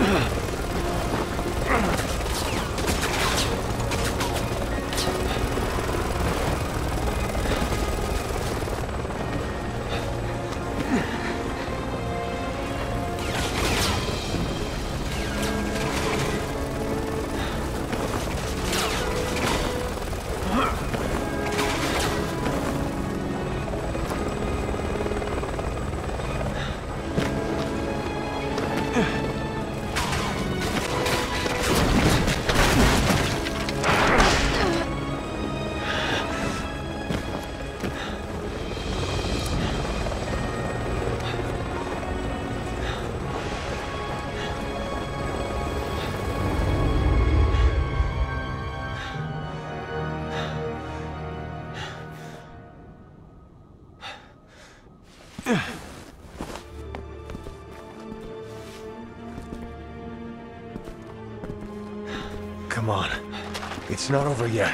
Come on. It's not over yet.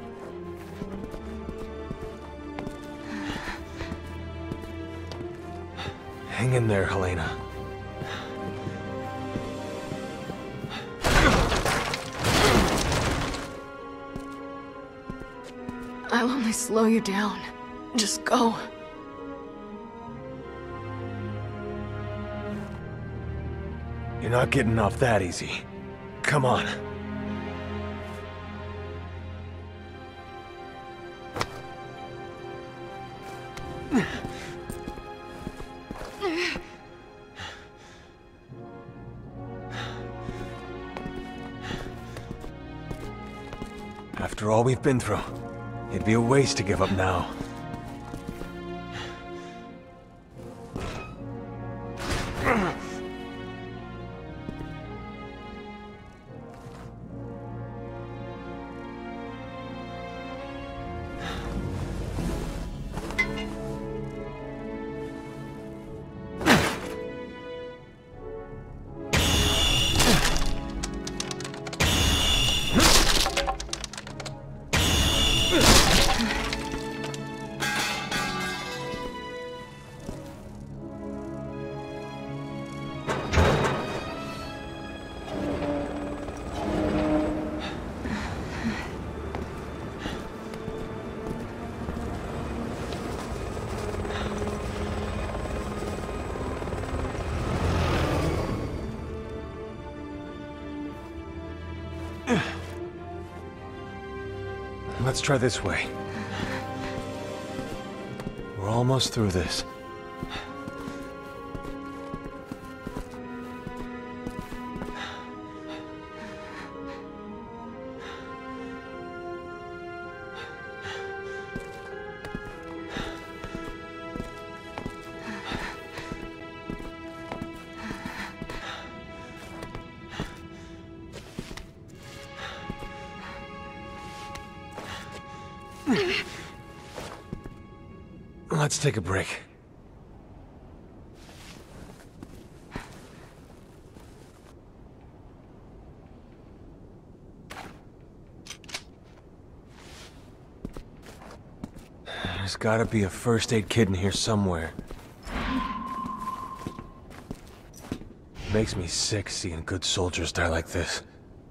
Hang in there, Helena. I'll only slow you down. Just go. You're not getting off that easy. Come on. After all we've been through, it'd be a waste to give up now. Let's try this way. We're almost through this. Let's take a break. There's gotta be a first aid kit in here somewhere. Makes me sick seeing good soldiers die like this.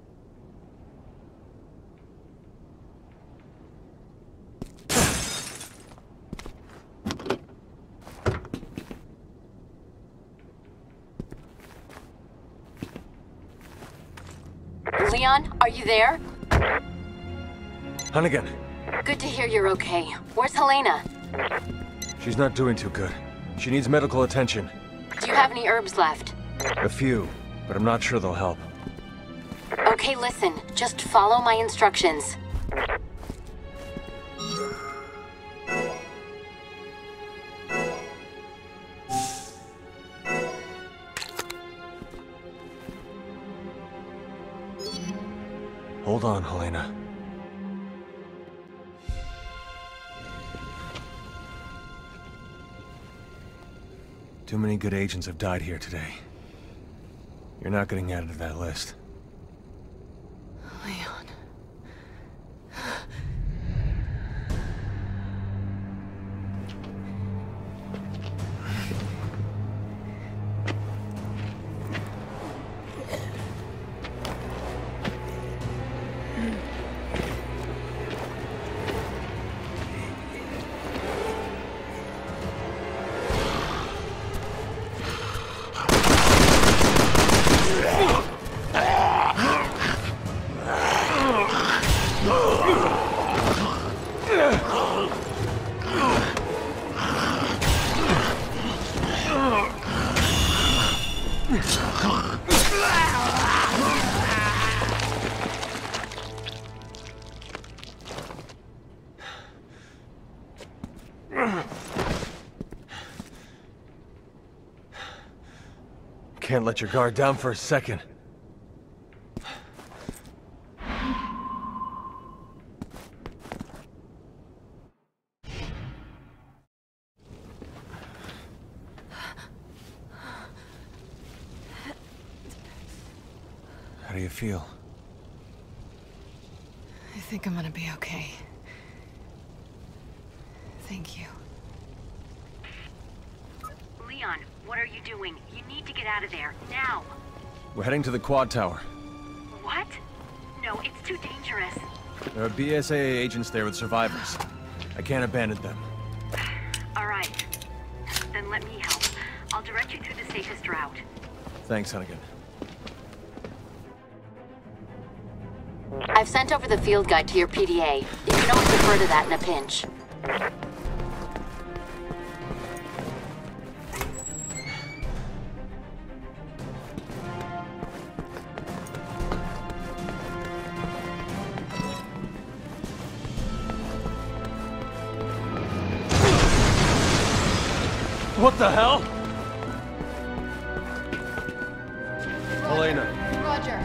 Leon, are you there? Hunnigan. Good to hear you're okay. Where's Helena? She's not doing too good. She needs medical attention. Do you have any herbs left? A few, but I'm not sure they'll help. Okay, listen. Just follow my instructions. Hold on, Helena. Too many good agents have died here today. You're not getting added to that list. Leon. can't let your guard down for a second. How do you feel? I think I'm gonna be okay. Thank you. Leon, what are you doing? You need to get out of there, now! We're heading to the quad tower. What? No, it's too dangerous. There are BSAA agents there with survivors. I can't abandon them. Alright. Then let me help. I'll direct you through the safest route. Thanks, Hunnigan. I've sent over the field guide to your PDA. You can always refer to that in a pinch. What the hell? Elena. Roger.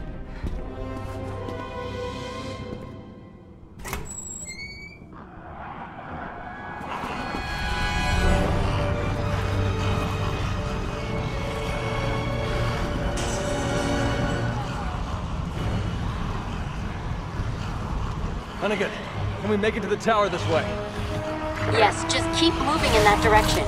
Hunnigan, can we make it to the tower this way? Yes, just keep moving in that direction.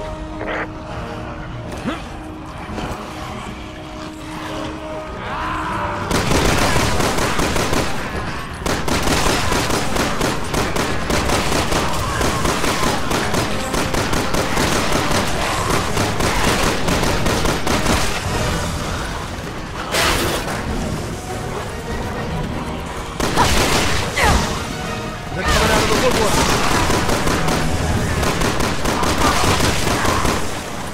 They're coming out of the woodwork.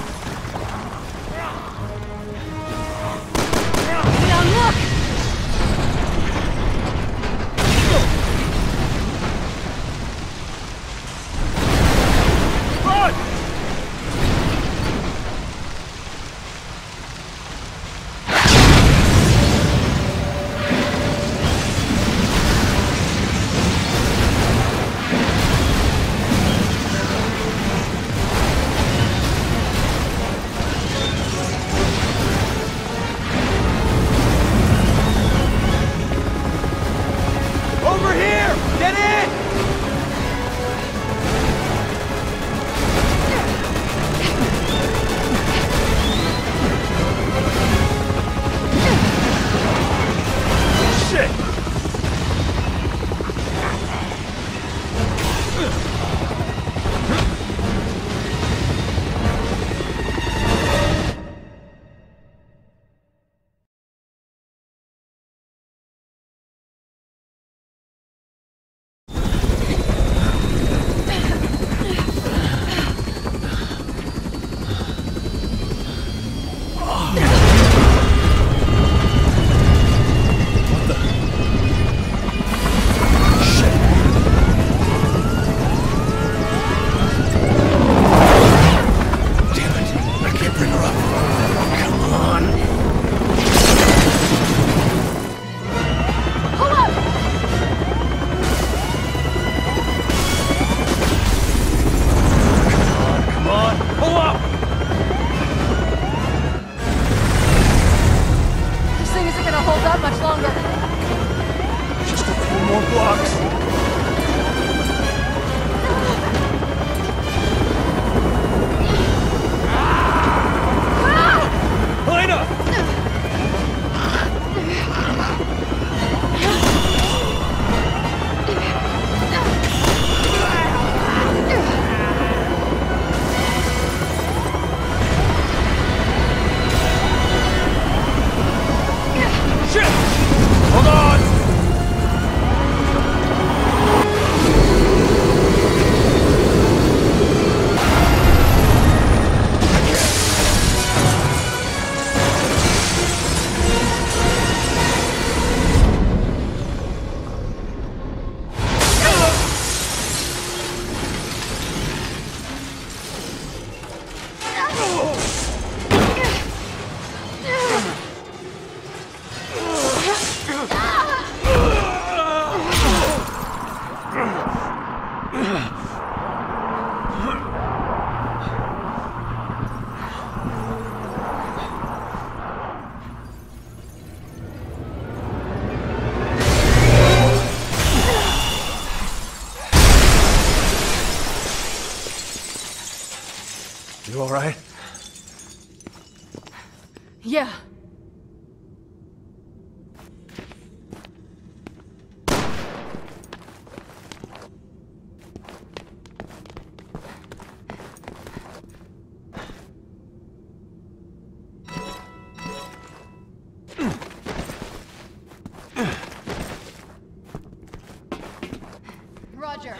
Roger.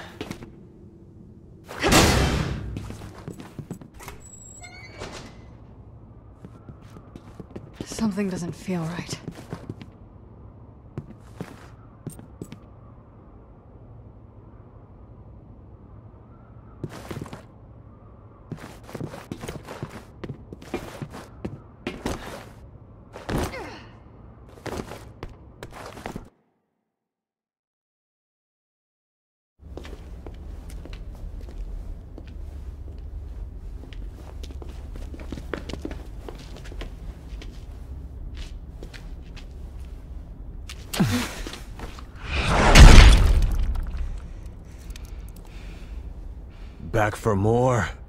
Something doesn't feel right. Back for more?